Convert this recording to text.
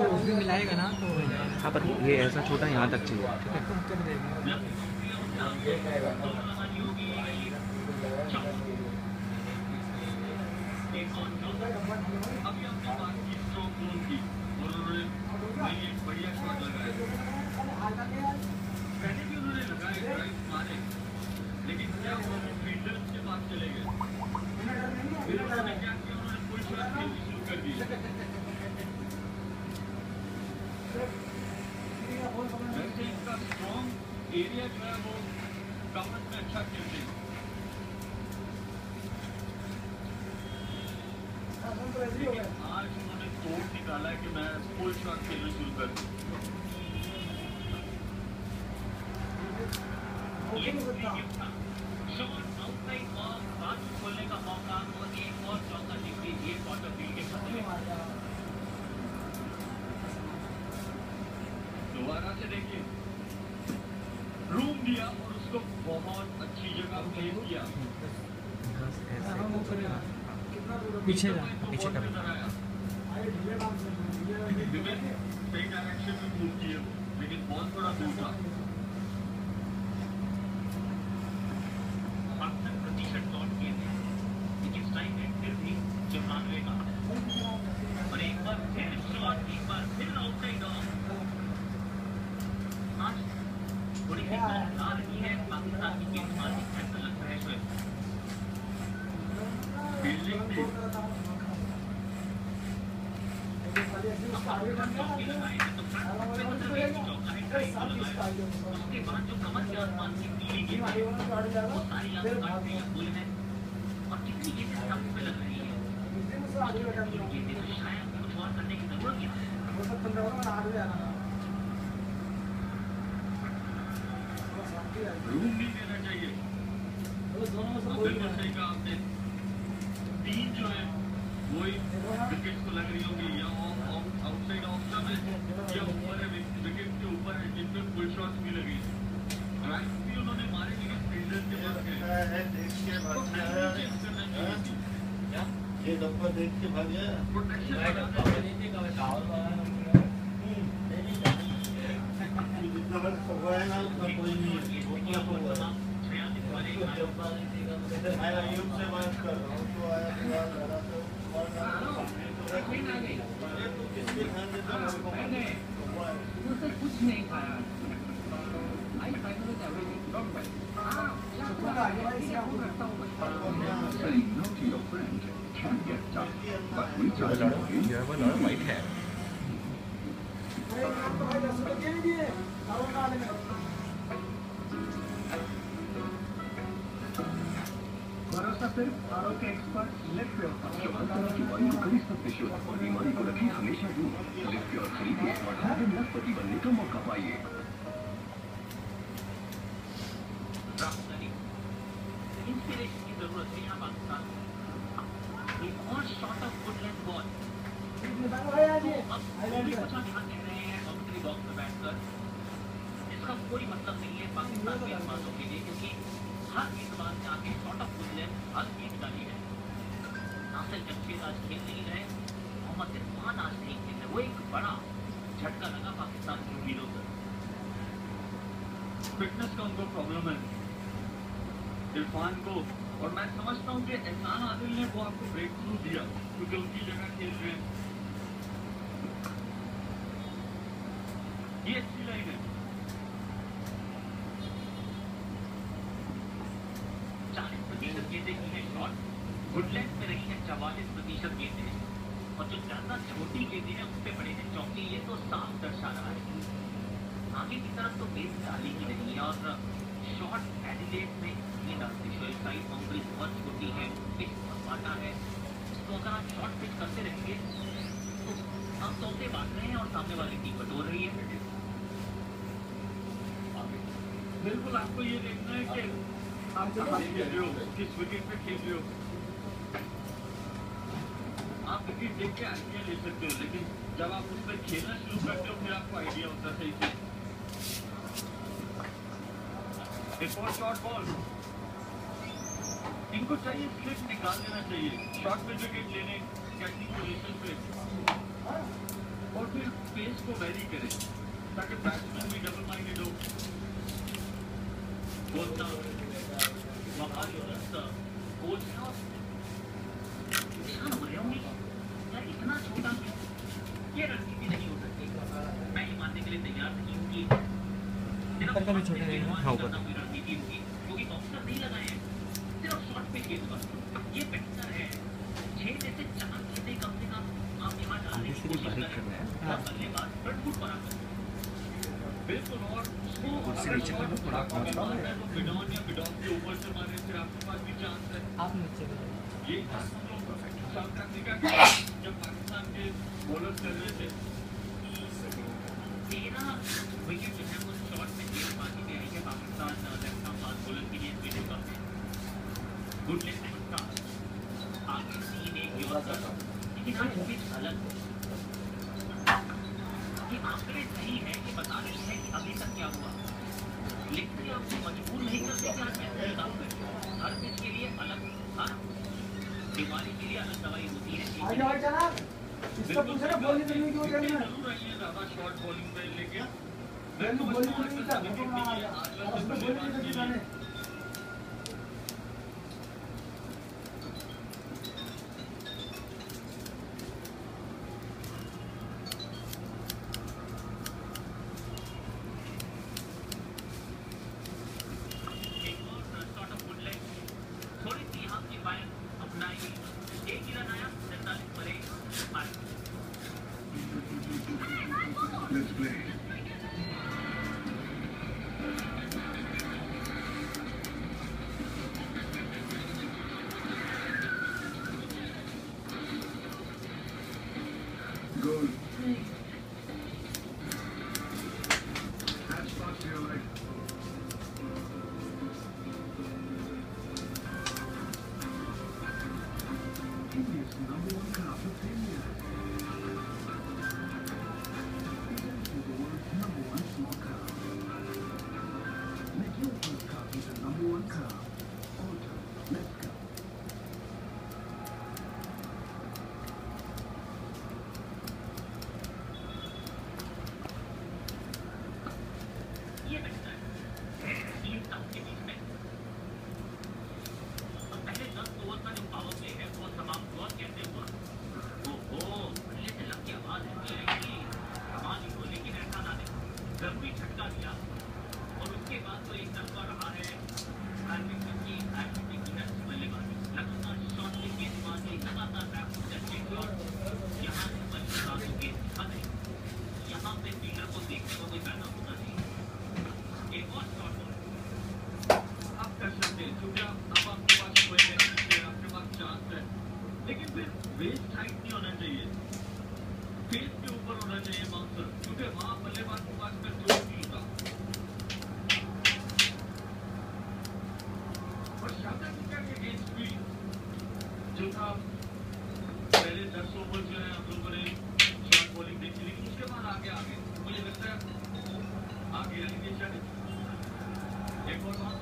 उसमें मिलाएगा ना तो हो जाएगा। हाँ पर ये ऐसा छोटा यहाँ तक चाहिए, ठीक है। तुम कर देगा। बढ़िया शॉट लगाया, पहले भी उन्होंने लगाए ड्राइव मारे, लेकिन क्या वो फील्डर्स के पास चले गए। फिर उन्होंने क्या किया, उन्होंने फुल शॉट खेलनी शुरू कर दी। वैसे इनका स्ट्रॉन्ग एरिया जो है वो कवर में अच्छा खेलते हैं। आज उन्होंने तोड़ निकाला कि मैं फुल शॉट खेलना शुरू कर दूं। खोलने का मौका और एक और चौका निकली, ये क्वार्टर फील्ड के खतरे। दोबारा से देखिए, रूम दिया और उसको बहुत अच्छी जगह प्लेस किया। पीछे जा, पीछे कर। सही डायरेक्शन में मूव किए, लेकिन बहुत बड़ा दूर था। प्रतिशत लौट किए थे, लेकिन स्ट्राइक रेट फिर भी 94 का। और एक बार फिर शॉट, एक बार फिर आउटसाइड ऑफ। आज थोड़ी सी आ रही है पाकिस्तान की गेंदबाजी, ऐसा लगता है शोएब। फील्डिंग भी उसके बाद जो कमर के आसमान की पीली गेंद है वो सारी फूल है और कितनी गेंदें स्टंप पे लग रही है। गेंदें तो शायद कुछ और करने की जरूरत ही नहीं। रूम नहीं देना चाहिए। बिल्कुल सही कहा आपने। तीन जो है वही विकेट को लग रही होगी, या आउटसाइड ऑफ स्टंप है या ऊपर है, विकेट के ऊपर है, जिनमें फुल शॉट्स भी लगी। ड्राइव भी उन्होंने मारे, लेकिन फील्डर के पास गए। देख के भाग गया, ये डब्बा देख के भाग गया। प्रोटेक्शन है ना, कोई नहीं मैं अयूब से बात कर रहा हूँ, तो आया कुछ नहीं खाया। भरोसा सिर्फ आरोग्य एक्सपर्ट लिव प्योर का। बीमारी को कड़ी सकते शुद्ध और बीमारी को रखी हमेशा दूर। लिव प्योर खरीदिए और हर दिन लखपति बनने का मौका पाइए। इंस्पिरेशन की जरूरत है यहाँ पाकिस्तान को। एक और short of good length ball. अब भी कुछ ध्यान दे रहे हैं बाउंड्री बॉक्स में बैठकर। इसका कोई मतलब नहीं है पाकिस्तान के गेंदबाजों के लिए, क्योंकि हर गेंदबाज ने आके शॉट ऑफ गुड लेंथ हर गेंद डाली है। नासिर जमशेद आज खेल नहीं रहे, मोहम्मद इरफान आज नहीं खेल रहे। वो एक बड़ा झटका लगा पाकिस्तान के हीरो को। फिटनेस का उनको प्रॉब्लम है इरफान को, और मैं समझता हूँ कि एहसान आदिल ने वो आपको ब्रेक थ्रू दिया, क्योंकि उनकी जगह खेल रहे हैं। ये अच्छी लाइन है। 40% गेंदें की है शॉट, गुड लेंथ में रही है 44% गेंदें, और जो ज्यादा छोटी गेंदें हैं उस पे बड़े हैं चौके। ये तो साफ दर्शा रहा है आगे की तरफ तो गेंद डाली ही नहीं है। और शॉट एडिलेड में ये डालते शोएब, साइड बाउंड्री बहुत छोटी है, पिच बहुत बाटा है, तो अगर आप शॉट पिच करते रहेंगे तो हम तोते बांट रहे हैं और सामने वाली टीम बटोर रही है। बिल्कुल आपको ये देखना है कि आप कहाँ खेल रहे हो, किस विकेट पे खेल रहे हो। आप विकेट देख के आइडिया ले सकते हो, लेकिन जब आप उस पर खेलना शुरू करते हो फिर आपको आइडिया होता सही से। एक और शॉर्ट बॉल, इनको चाहिए स्लिप निकाल देना चाहिए शॉर्ट पे विकेट लेने कैचिंग पोजीशन पे। और फिर पेस को वैरी करें ताकि बैट्समैन भी डबल माइंडेड हो। बोलता वहां कोच ना यार इतना छोटा क्यों? ये रणनीति नहीं हो सकती। मैं ये मानने के लिए तैयार नहीं हूँ कि ऊपर का भी छोटा रहेगा। हाँ, ऊपर रणनीति होगी क्योंकि बॉक्सर नहीं लगाए हैं, सिर्फ शॉट पे गेंद पर। ये बेहतर है 6 में से 4 गेंदें कम से कम आप यहाँ डालने की कोशिश करें और बल्लेबाज फ्रंट फुट पर आकर बिल्कुल। और उससे नीचे का थोड़ा बिडॉन या बिडॉन के ऊपर से मारने से आपके पास भी चांस है। आप नीचे ये साउथ अफ्रीका के जब पाकिस्तान के बॉलर कर रहे थे 13 विकेट जो है वो शॉट में गेंदबाजी में आई है Pakistan left arm fast bowler के लिए विकेट का गुड लेग का आगे 3-1 यॉर्कर। लेकिन आज पिच अलग ये आंकड़े सही है कि बता रही है कि अभी तक क्या हुआ, लेकिन ये आपको मजबूर नहीं करते कि आप कैसे काम करें। हर पिच के लिए अलग बीमारी के लिए अलग दवाई होती है। जरूर रही है ज्यादा शॉर्ट बॉलिंग में, लेकिन थोड़ी सी यहाँ की फाइल अपनाई। एक ही रन आया 47 पर 1। Let's play. Goal. That's not your right. India's #1 cup for 10 years. The world's #1 small cup. Make your first cup with the #1 cup. Auto, let's go. ये बेहतर है 3 टॉप के बीच में। तो पहले 10 ओवर का जो पावर प्ले है वो समाप्त हुआ कैसे हुआ? ओहो, बल्ले से लग की आवाज आएगी कमाल ही हो, लेकिन ऐसा ना दे जरूरी झटका दिया। और उसके बाद तो एक तरफा रहा है हार्दिक की बल्लेबाजी, लगातार शॉट में गेंदबाजी, लगातार बैकफुट और यहाँ से बल्लेबाज को गेंद दिखा दे। यहाँ पे फील्डर को देखने को कोई पैदा होता नहीं। एक और शॉट हो आप कर सकते हैं क्योंकि अब आपके पास कोई है, आपके पास चांस है, लेकिन फिर वेस्ट हाइट नहीं होना चाहिए, फेस के ऊपर होना चाहिए बाउंसर, क्योंकि वहां बल्लेबाज के पास कंट्रोल नहीं होगा। और साउथ अफ्रीका के अगेंस्ट भी जो था पहले 10 ओवर जो है हम लोगों ने शॉर्ट बॉलिंग देखी, लेकिन उसके बाद आगे मुझे लगता है आगे आएंगे शायद। एक और बात